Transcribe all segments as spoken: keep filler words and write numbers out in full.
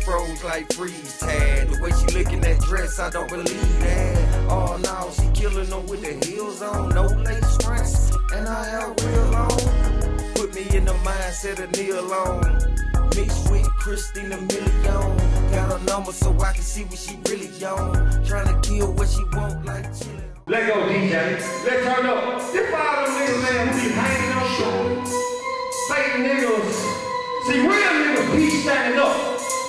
froze like freeze tag. The way she looking that dress, I don't believe that. Oh no, she killing them with the heels on, no lace fronts, and I have real on. Put me in the mindset of kneel on. Mixed with Christina Milian. Got her number so I can see what she really on. Tryna kill what she want like chillin'. Let go, D J. Let's turn up. This for all them niggas, man, who be hanging on shore. Fake niggas. See, real niggas be standing up.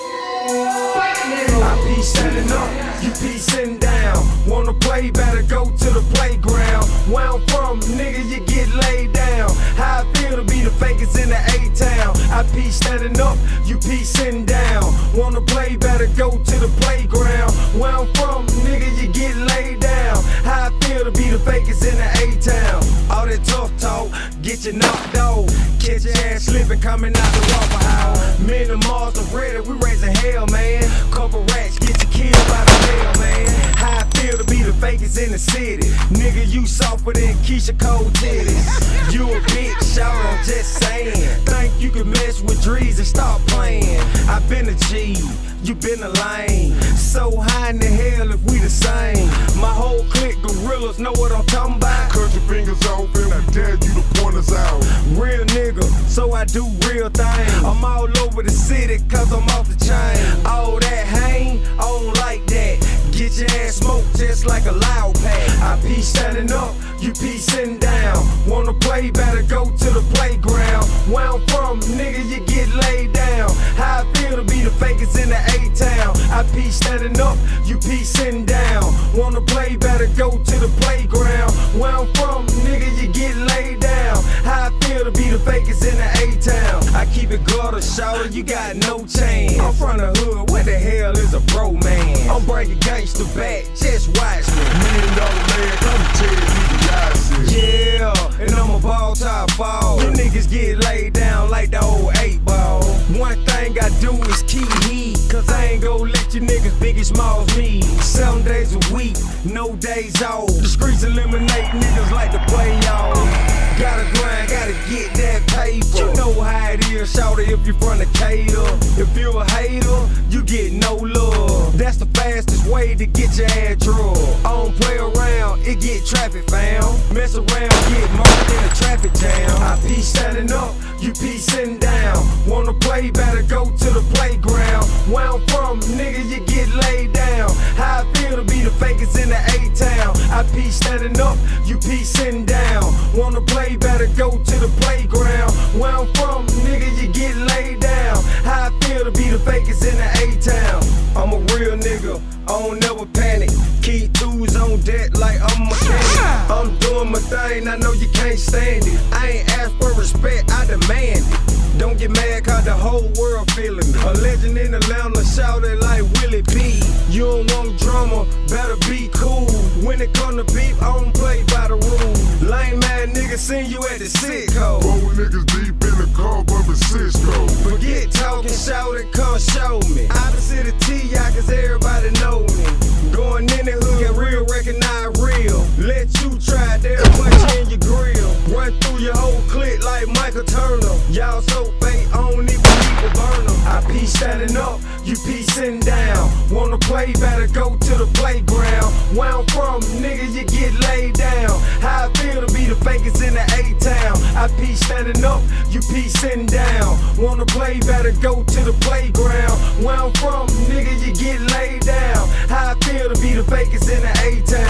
Fake niggas. I be standing up, you be sitting down. Wanna play, better go to the playground. Where I'm from, nigga, you get laid down. How I feel to be the fakest in the A-town. I be standing up, you be sitting down. Wanna play, better go to the playground. Where I'm from, nigga, you get laid down. How I feel to be the fakest in the A-town. All that tough talk, get you knocked off. Catch your ass slipping, coming out the Waffle House. Me and the Mars are ready, we raising hell, man. Couple rats, get you killed by the mail, man. How I feel to be the fakest in the city. Nigga, you softer than Keisha Cole titties. You a bitch, shout, I'm just saying. Think you can mess with Drees and stop playing. I been a G, you been a lame. So high in the hell if we the same. My whole clique gorillas know what I'm talking about. Cut your fingers off and I dare you to point us out. Real nigga, so I do real things. I'm all over the city cause I'm off the chain. All that hang, I don't like that. Get your ass smoked just like a loud pack. I be standing up, you be sitting down. Wanna play, better go to the playground. Where I'm from, nigga, you get laid down. How I feel to be the fakest in the A-town. I be standing up, you be sitting down. Wanna play, better go to the playground. Where I'm from, nigga, you get laid down. How I feel to be the fakest in the A-town. I keep it gutter, shouter, you got no chance. I'm from the hood, where the hell is a bro man? I'm breaking gangsta back, just watch me. Million dollar man, come tell you the guys. Yeah, and I'm a ball top fall. You niggas get laid down like the old eight ball. One thing I do is keep heat, cause I ain't gon' let you niggas big and small as me. Seven days a week, no days off. The streets eliminate niggas like to play y'all. Gotta grind, gotta get that paper. You know how it is, shawty, if you from Decatur. If you a hater, you get no love. That's the fastest way to get your ass drugged. I don't play around, it get traffic found. Mess around, get more than a traffic jam. I be standing up, you be sitting down. Wanna play, better go to the playground. Where I'm from, nigga, you get laid down. How I feel to be the fakest in the A-town. I be standing up, you be sitting down. Wanna play, better go to the playground. Where I'm from, nigga, you get laid down. How I feel to be the fakest in the A-town. I'm a real nigga, I don't never panic. Keep twos on deck like I'm a mechanic. I'm doing my thing, I know you can't stand it. I ain't asked for respect, I demand it. Don't get mad cause the whole world feeling me. A legend in Atlanta, shout it like Willie B. You don't want drama, better be cool. When it come to beef, I don't play by the rules. Lame mad nigga seen you at the sicko. Four niggas deep in the car bumping Cisco. Forget talking, shout it, come show me. I done see the T I cause everybody know me. Going in the hood, get real, recognize real. Let you try, there's much in your grill. Run through your whole clique like Michael Turner. Y'all so fake, I don't even need to burn them. I be standing up, you be sitting down. Wanna play, better go to the playground. Where I'm from, nigga, you get laid down. How I feel to be the fakest in the A-town. I be standing up, you be sitting down. Wanna play, better go to the playground. Where I'm from, nigga, you get laid down. How I feel to be the fakest in the A-town.